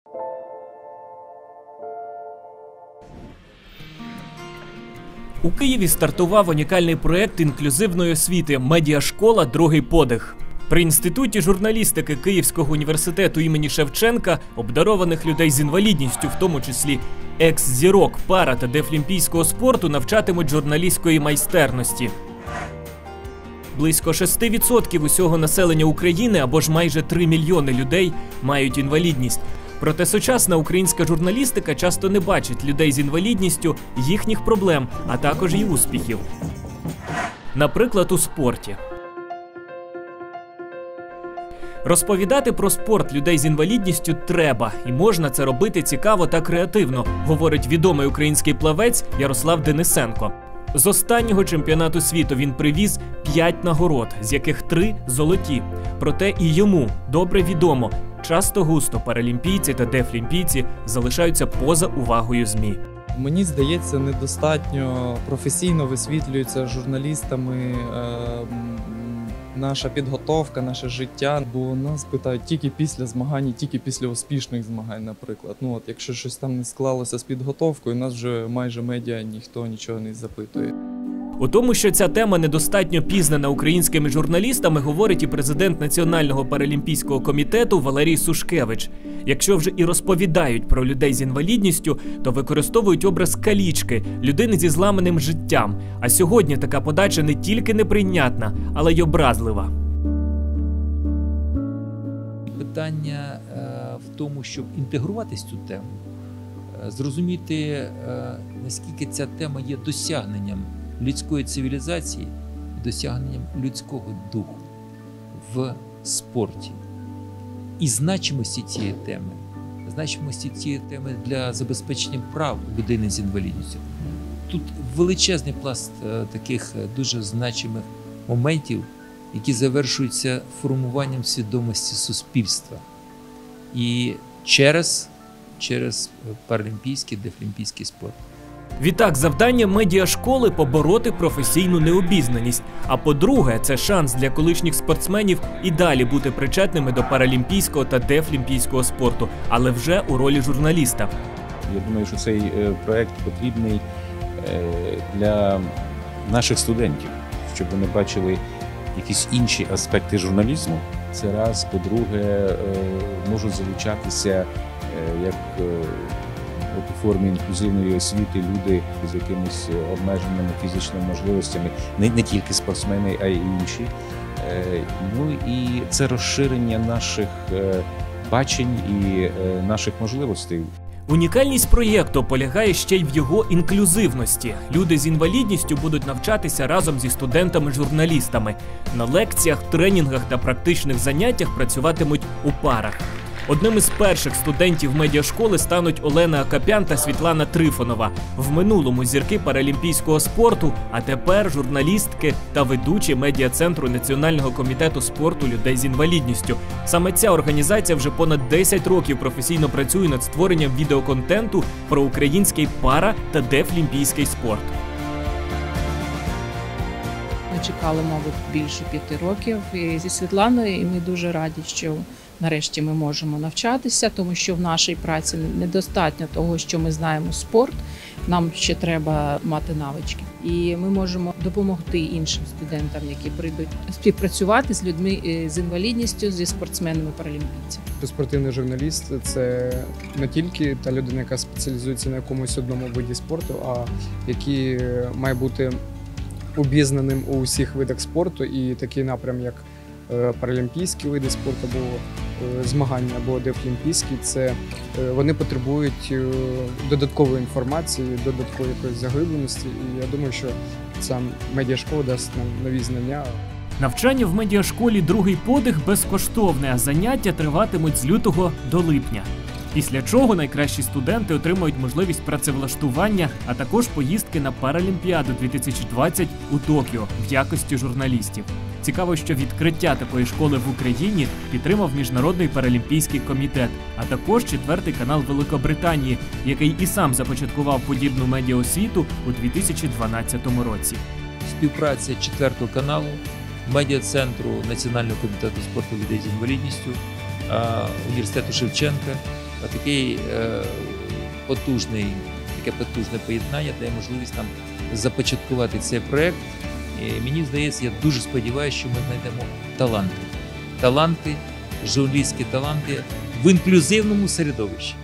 У Києві стартував унікальний проєкт інклюзивної освіти «Медіашкола. Другий подих». При Інституті журналістики Київського університету імені Шевченка обдарованих людей з інвалідністю, в тому числі екс-зірок, пара та дефлімпійського спорту, навчатимуть журналістської майстерності. Близько 6% усього населення України, або ж майже 3 мільйони людей, мають інвалідність. Проте сучасна українська журналістика часто не бачить людей з інвалідністю, їхніх проблем, а також і успіхів. Наприклад, у спорті. Розповідати про спорт людей з інвалідністю треба, і можна це робити цікаво та креативно, говорить відомий український плавець Ярослав Денисенко. З останнього чемпіонату світу він привіз 5 нагород, з яких 3 – золоті. Проте і йому добре відомо, часто-густо паралімпійці та дефлімпійці залишаються поза увагою ЗМІ. Мені здається, недостатньо професійно висвітлюється журналістами наша підготовка, наше життя, бо нас питають тільки після змагань, тільки після успішних змагань, наприклад. Якщо щось там не склалося з підготовкою, нас вже майже медіа ніхто нічого не запитує. У тому, що ця тема недостатньо пізнана українськими журналістами, говорить і президент Національного паралімпійського комітету Валерій Сушкевич. Якщо вже і розповідають про людей з інвалідністю, то використовують образ калічки, людини зі зламаним життям. А сьогодні така подача не тільки неприйнятна, але й образлива. Питання в тому, щоб інтегруватись в цю тему, зрозуміти, наскільки ця тема є досягненням людської цивілізації, досягненням людського духу в спорті. І значимості цієї теми для забезпечення прав людини з інвалідністю. Тут величезний пласт таких дуже значимих моментів, які завершуються формуванням свідомості суспільства. І через паралімпійський, дефлімпійський спорт. Відтак, завдання медіашколи – побороти професійну необізнаність. А по-друге, це шанс для колишніх спортсменів і далі бути причетними до паралімпійського та дефлімпійського спорту, але вже у ролі журналіста. Я думаю, що цей проєкт потрібний для наших студентів, щоб вони бачили якісь інші аспекти журналізму. Це раз. По-друге, можуть залучатися як у формі інклюзивної освіти люди з якимись обмеженими фізичними можливостями, не тільки спортсмени, а й інші. І це розширення наших бачень і наших можливостей. Унікальність проєкту полягає ще й в його інклюзивності. Люди з інвалідністю будуть навчатися разом зі студентами-журналістами. На лекціях, тренінгах та практичних заняттях працюватимуть у парах. Одним із перших студентів медіашколи стануть Олена Акопян та Світлана Трифонова. В минулому зірки паралімпійського спорту, а тепер журналістки та ведучі медіа-центру Національного комітету спорту людей з інвалідністю. Саме ця організація вже понад 10 років професійно працює над створенням відеоконтенту про український пара- та дефлімпійський спорт. Ми чекали, мабуть, більше 5 років зі Світланою, і ми дуже раді, що нарешті ми можемо навчатися, тому що в нашій праці недостатньо того, що ми знаємо спорт, нам ще треба мати навички. І ми можемо допомогти іншим студентам, які прийдуть співпрацювати з людьми з інвалідністю, зі спортсменами-паралімпійцями. Спортивний журналіст – це не тільки та людина, яка спеціалізується на якомусь одному виді спорту, а який має бути обізнаним у всіх видах спорту, і такий напрям, як паралімпійські види спорту, або змагання, або дефлімпійські, це вони потребують додаткової інформації, додаткової якоїсь заглибленості, і я думаю, що ця медіашкола дасть нам нові знання. Навчання в медіашколі «Другий подих» безкоштовне, а заняття триватимуть з лютого до липня. Після чого найкращі студенти отримають можливість працевлаштування, а також поїздки на Паралімпіаду 2020 у Токіо в якості журналістів. Цікаво, що відкриття такої школи в Україні підтримав Міжнародний паралімпійський комітет, а також 4-й канал Великобританії, який і сам започаткував подібну медіаосвіту у 2012 році. Співпраця 4-го каналу, медіа-центру Національного комітету спорту людей з інвалідністю, університету Шевченка Такий таке потужне поєднання дає можливість нам започаткувати цей проект. І мені здається, я дуже сподіваюся, що ми знайдемо таланти, журналістські таланти в інклюзивному середовищі.